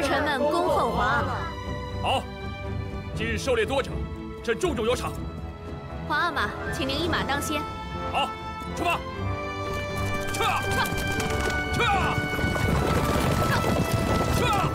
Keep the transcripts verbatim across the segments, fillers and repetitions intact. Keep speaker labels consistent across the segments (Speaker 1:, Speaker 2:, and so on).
Speaker 1: 臣们恭候皇。
Speaker 2: 好，今日狩猎多者，朕重重有赏。
Speaker 1: 皇阿玛，请您一马当先。
Speaker 2: 好，出发！撤！撤！撤！撤！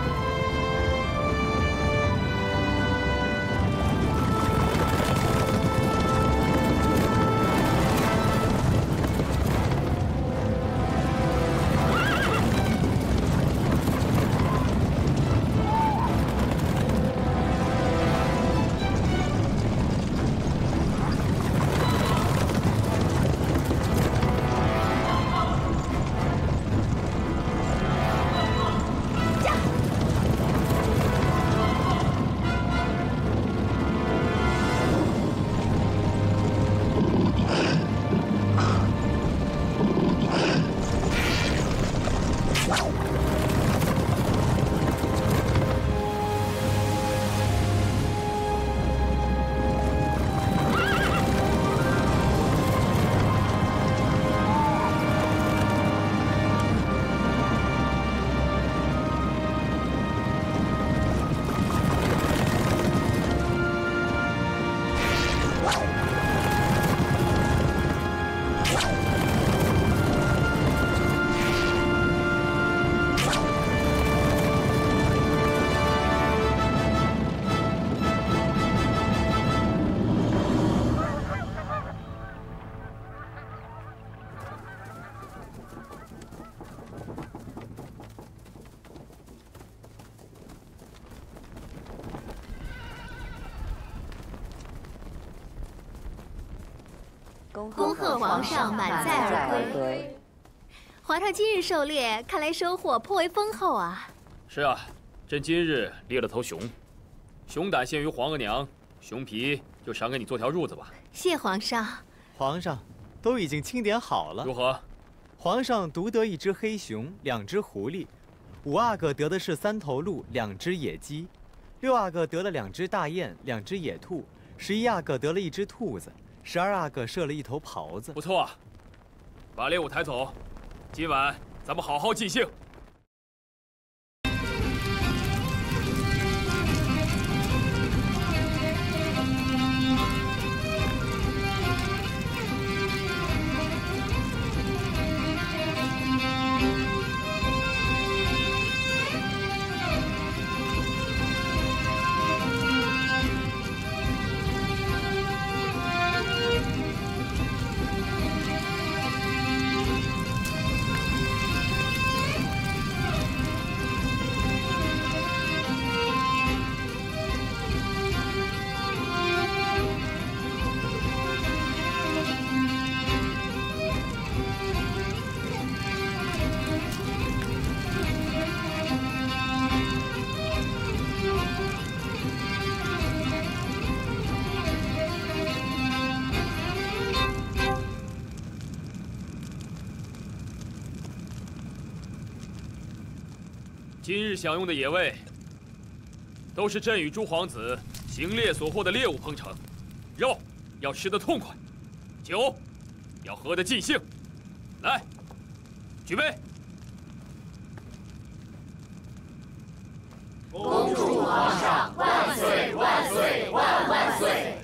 Speaker 1: 恭贺皇上满载而归。皇上今日狩猎，看来收获颇为丰厚啊。
Speaker 2: 是啊，朕今日猎了头熊，熊胆献于皇额娘，熊皮就赏给你做条褥子吧。
Speaker 1: 谢皇上。
Speaker 3: 皇上，都已经清点好了。
Speaker 2: 如何？
Speaker 3: 皇上独得一只黑熊，两只狐狸，五阿哥得的是三头鹿，两只野鸡，六阿哥得了两只大雁，两只野兔，十一阿哥得了一只兔子。 十二阿哥射了一头狍子，
Speaker 2: 不错啊！把猎物抬走，今晚咱们好好尽兴。今日享用的野味，都是朕与诸皇子行猎所获的猎物烹成，肉要吃得痛快，酒要喝得尽兴。来，举杯！
Speaker 4: 恭祝皇上万岁万岁万万岁！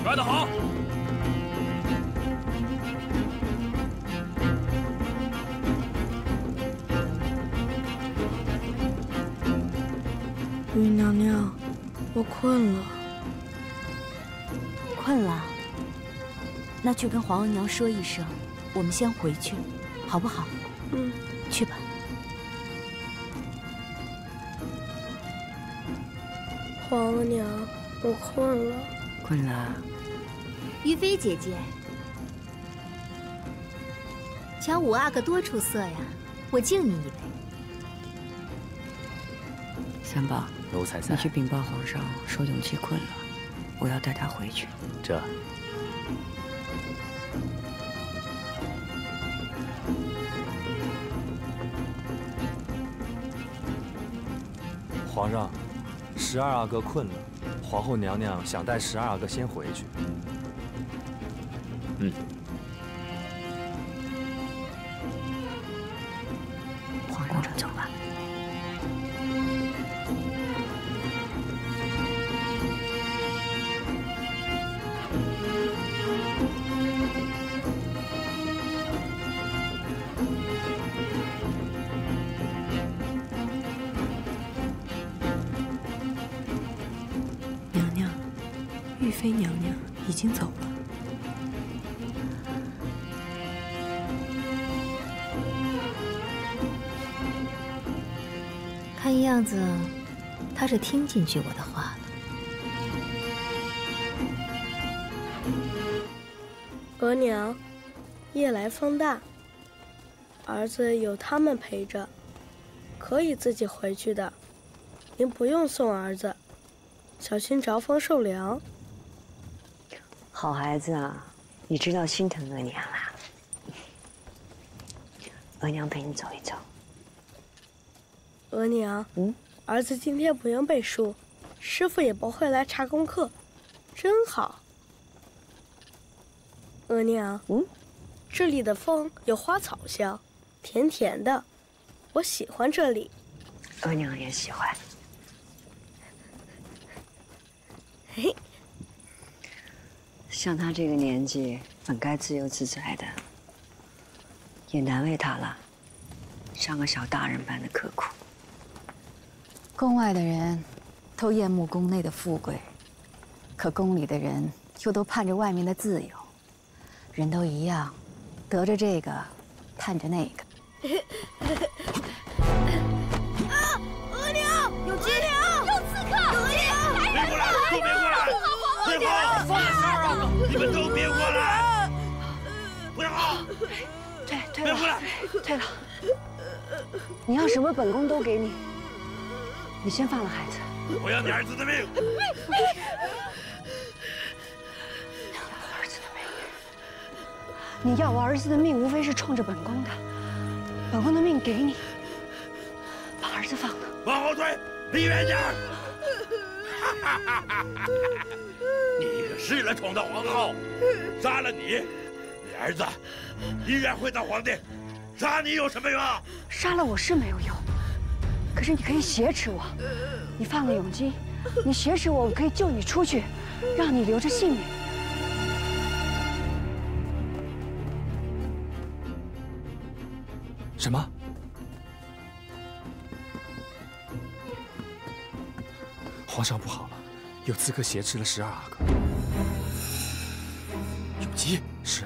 Speaker 2: 办得好！
Speaker 5: 玉娘娘，我困了。
Speaker 6: 困了？那去跟皇额娘说一声，我们先回去，好不好？
Speaker 5: 嗯，
Speaker 6: 去吧。
Speaker 5: 皇额娘，我困了。
Speaker 6: 困了。
Speaker 1: 于妃姐姐，瞧五阿哥多出色呀！我敬你一杯。
Speaker 6: 三宝，
Speaker 3: 奴才在。
Speaker 6: 你去禀报皇上，说永琪困了，我要带他回去。
Speaker 3: 这。
Speaker 7: 皇上，十二阿哥困了，皇后娘娘想带十二阿哥先回去。
Speaker 3: 嗯。
Speaker 6: 皇上走吧。
Speaker 5: 玉妃娘娘已经走了。
Speaker 1: 看样子，她是听进去我的话了。
Speaker 5: 额娘，夜来风大，儿子有他们陪着，可以自己回去的。您不用送儿子，小心着风受凉。
Speaker 6: 好孩子啊，你知道心疼额娘啦。额娘陪你走一走。
Speaker 5: 额娘，
Speaker 6: 嗯，
Speaker 5: 儿子今天不用背书，师傅也不会来查功课，真好。额娘，
Speaker 6: 嗯，
Speaker 5: 这里的风有花草香，甜甜的，我喜欢这里。
Speaker 6: 额娘也喜欢。
Speaker 5: 嘿。
Speaker 6: 像他这个年纪，本该自由自在的，也难为他了，像个小大人般的刻苦。宫外的人都厌恶宫内的富贵，可宫里的人又都盼着外面的自由。人都一样，得着这个，盼着那个。
Speaker 1: 啊！额娘，有机灵，有刺客，有机灵！
Speaker 8: 别过来，都别过来！退后！放下十二阿哥，你们都别过来！不要！
Speaker 6: 退退了，
Speaker 8: 别过来！
Speaker 6: 退了。你要什么，本宫都给你。你先放了孩子。
Speaker 8: 我要你儿子的命！
Speaker 6: 儿子的命！你要我儿子的命，无非是冲着本宫的。本宫的命给你，把儿子放了。
Speaker 8: 往后退，离远点！你是了闯到皇后，杀了你，你儿子依然会当皇帝，杀你有什么用？
Speaker 6: 杀了我是没有用，可是你可以挟持我。你放了永基，你挟持我，我可以救你出去，让你留着性命。
Speaker 7: 什么？皇上不好了，有刺客挟持了十二阿哥。
Speaker 2: 永基
Speaker 7: 是。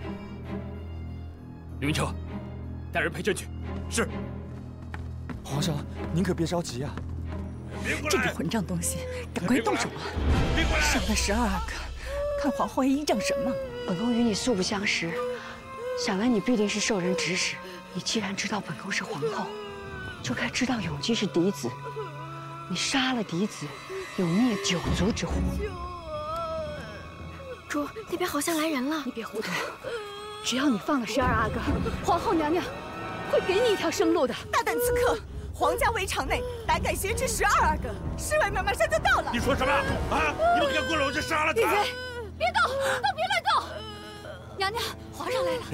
Speaker 2: 刘云彻，带人陪朕去。是。
Speaker 7: 皇上，您可别着急啊！
Speaker 9: 这个混账东西，赶快动手啊！杀了十二阿哥，看皇后还依仗什么？
Speaker 6: 本宫与你素不相识，想来你必定是受人指使。你既然知道本宫是皇后，就该知道永基是嫡子。你杀了嫡子，有灭九族之祸。
Speaker 5: 主，那边好像来人了。
Speaker 9: 你别糊涂，只要你放了十二阿哥，皇后娘娘会给你一条生路的。大胆刺客！皇家围场内，胆敢挟持十二阿哥，侍卫们马上就到了。
Speaker 8: 你说什么啊？你们敢过来，我就杀了他！
Speaker 9: 丽妃，别动，都别乱动！娘娘，皇上来了。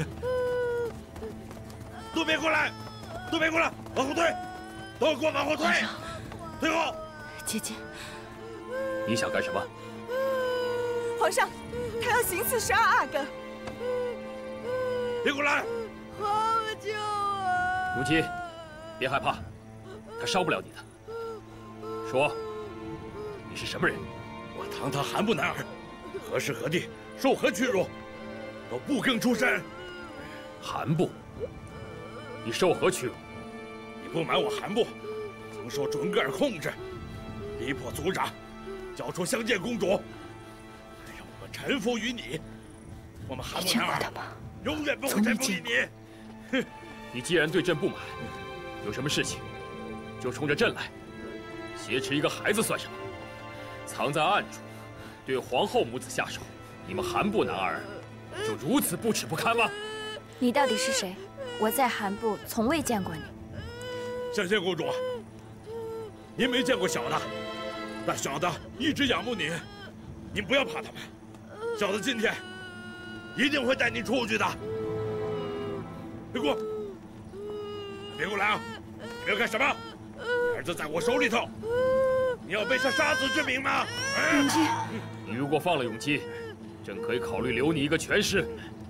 Speaker 8: 都别过来，都别过来，往后退，都给我往后退，退后！
Speaker 9: 姐姐，
Speaker 2: 你想干什么？
Speaker 9: 皇上，他要行刺十二阿哥。
Speaker 8: 别过来！
Speaker 5: 皇母救我！
Speaker 2: 如姬，别害怕，他伤不了你的。说，你是什么人？
Speaker 8: 我堂堂韩部男儿，何时何地受何屈辱？都不更出身。
Speaker 2: 韩部，你受何屈辱？
Speaker 8: 你不瞒我韩部，曾受准噶尔控制，逼迫族长交出相见公主，让我们臣服于你。我们韩部男儿永远不会臣服于你。
Speaker 2: 哼！你既然对朕不满，有什么事情就冲着朕来。挟持一个孩子算什么？藏在暗处，对皇后母子下手，你们韩部男儿就如此不耻不堪吗？
Speaker 10: 你到底是谁？我在韩部从未见过你。
Speaker 8: 相见公主，您没见过小的，但小的一直仰慕您，您不要怕他们。小的今天一定会带您出去的。别过，别过来啊！你们要干什么？你儿子在我手里头，你要背上杀子之名吗？
Speaker 10: 永基，
Speaker 2: 你如果放了永基，朕可以考虑留你一个全尸。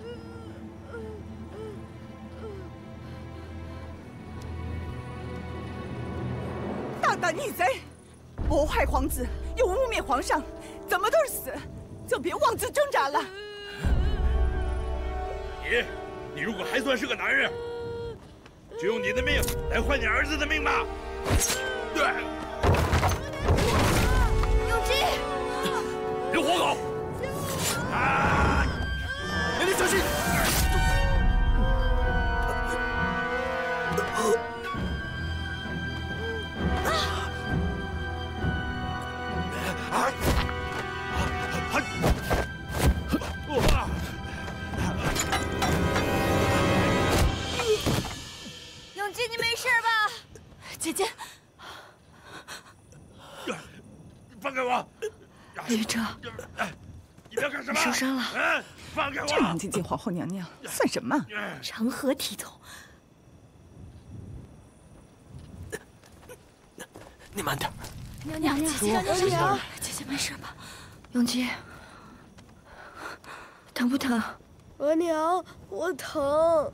Speaker 9: 大胆逆贼，谋害皇子，又污蔑皇上，怎么都是死，就别妄自挣扎了。
Speaker 8: 你，你如果还算是个男人，就用你的命来换你儿子的命吧。对。
Speaker 10: 永基，
Speaker 2: 留活狗！
Speaker 8: 啊！
Speaker 7: 娘娘小心！
Speaker 10: 永基，你没事吧？
Speaker 9: 姐姐，
Speaker 8: 放开我！
Speaker 9: 李哲，
Speaker 8: 你要干什么？
Speaker 9: 受伤了。
Speaker 8: 嗯，放开我！
Speaker 9: 这样接近皇后娘娘，算什么？
Speaker 10: 成何体统？
Speaker 7: 你慢点。
Speaker 10: 娘娘，姐姐，娘娘，姐姐没事吧？永基，疼不疼？
Speaker 5: 额娘，我疼。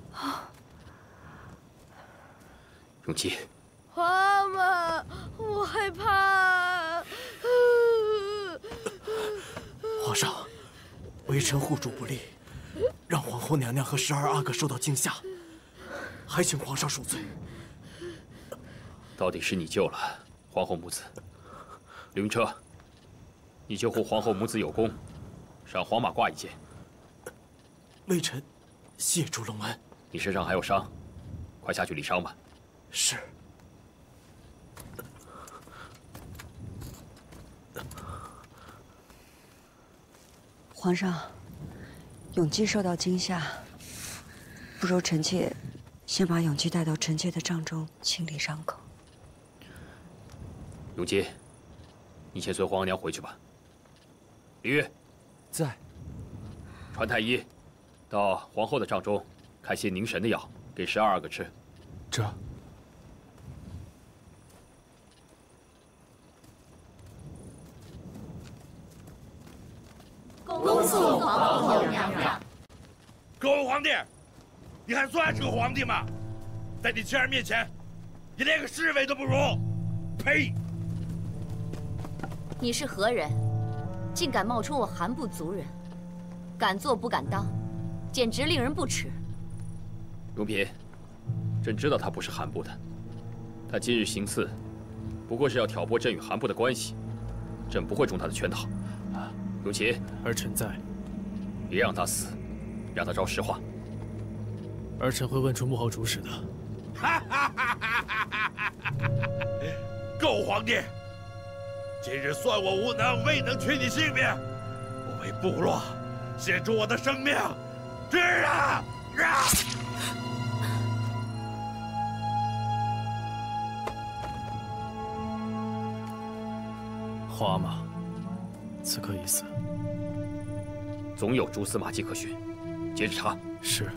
Speaker 2: 永基，
Speaker 5: 妈妈，我害怕。
Speaker 7: 皇上，微臣护主不力，让皇后娘娘和十二阿哥受到惊吓，还请皇上恕罪。
Speaker 2: 到底是你救了皇后母子。刘云车，你救护皇后母子有功，赏黄马褂一件。
Speaker 7: 微臣谢主隆恩。
Speaker 2: 你身上还有伤，快下去理伤吧。
Speaker 7: 是。
Speaker 6: 皇上，永基受到惊吓，不如臣妾先把永基带到臣妾的帐中清理伤口。
Speaker 2: 永基，你先随皇娘回去吧。李煜，
Speaker 7: 在。
Speaker 2: 传太医，到皇后的帐中开些凝神的药，给十二阿哥吃。
Speaker 7: 这。
Speaker 4: 恭送皇后娘娘。
Speaker 8: 各位皇帝，你还算是个皇帝吗？在你妻儿面前，你连个侍卫都不如！呸！
Speaker 10: 你是何人？竟敢冒充我韩部族人，敢做不敢当，简直令人不齿。
Speaker 2: 荣嫔，朕知道他不是韩部的，他今日行刺，不过是要挑拨朕与韩部的关系，朕不会中他的圈套。永琪，
Speaker 7: 儿臣在。
Speaker 2: 别让他死，让他招实话。
Speaker 7: 儿臣会问出幕后主使的。
Speaker 8: 够皇帝！今日算我无能，未能取你性命，我为部落献出我的生命，是啊！啊！
Speaker 7: 皇阿玛，此刻已死，
Speaker 2: 总有蛛丝马迹可循，接着查。
Speaker 7: 是。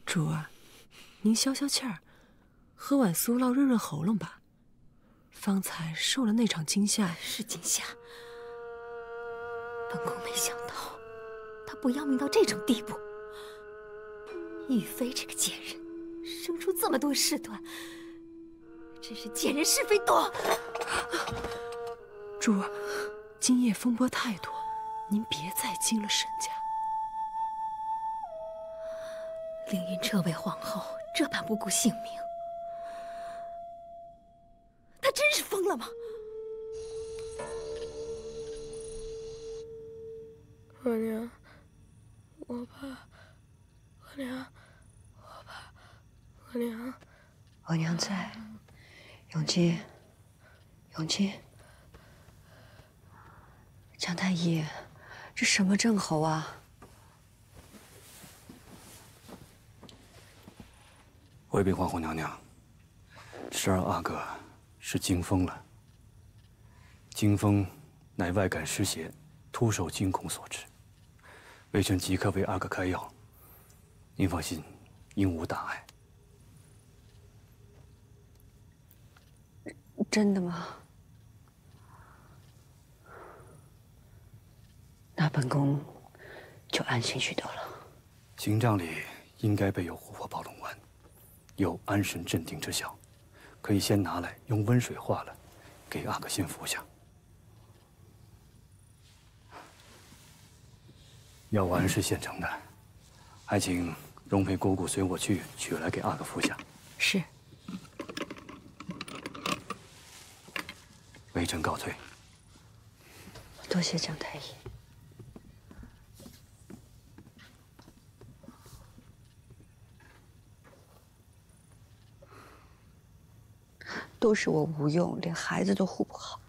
Speaker 11: 主儿，您消消气儿，喝碗苏酪润润喉咙吧。方才受了那场惊吓，
Speaker 1: 是惊吓。本宫没想到，他不要命到这种地步。玉妃这个贱人，生出这么多事端，真是见人是非多。
Speaker 11: 主儿，今夜风波太多，您别再惊了沈家。
Speaker 1: 凌云彻为皇后，这般不顾性命，她真是疯了吗？
Speaker 5: 额娘，我怕。额娘，我怕。额娘，
Speaker 6: 额娘在。永基，永基，姜太医，这什么症候啊？
Speaker 12: 回禀皇后娘娘，十二阿哥是惊风了。惊风乃外感湿邪，突受惊恐所致。微臣即刻为阿哥开药。您放心，应无大碍。
Speaker 6: 真的吗？那本宫就安心许多了。
Speaker 12: 刑帐里应该备有琥珀宝龙丸，有安神镇定之效，可以先拿来用温水化了，给阿哥先服下。药丸是现成的，还请容陪姑姑随我去取来给阿哥服下。
Speaker 6: 是。
Speaker 12: 微臣告退。
Speaker 6: 多谢姜太医。都是我无用，连孩子都护不好。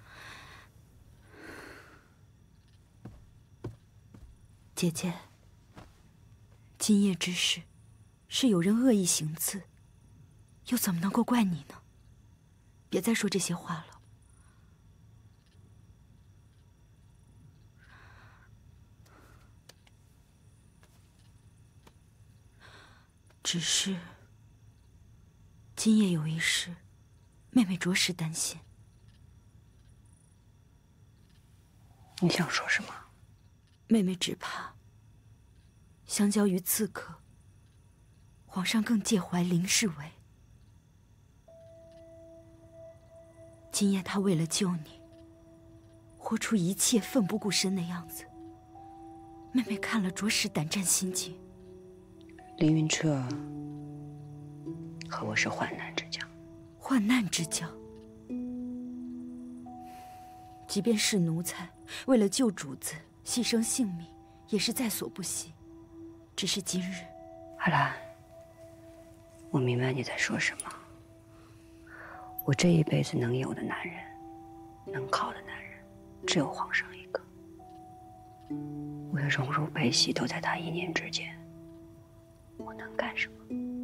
Speaker 13: 姐姐，今夜之事，是有人恶意行刺，又怎么能够怪你呢？别再说这些话了。只是，今夜有一事，妹妹着实担心。
Speaker 6: 你想说什么？
Speaker 13: 妹妹只怕，相较于刺客，皇上更介怀林侍卫。今夜他为了救你，活出一切奋不顾身的样子，妹妹看了着实胆战心惊。
Speaker 6: 凌云彻和我是患难之交，
Speaker 13: 患难之交。即便是奴才，为了救主子，牺牲性命，也是在所不惜。只是今日，
Speaker 6: 阿兰，我明白你在说什么。我这一辈子能有的男人，能靠的男人，只有皇上一个。我的荣辱悲喜都在他一念之间。我能干什么？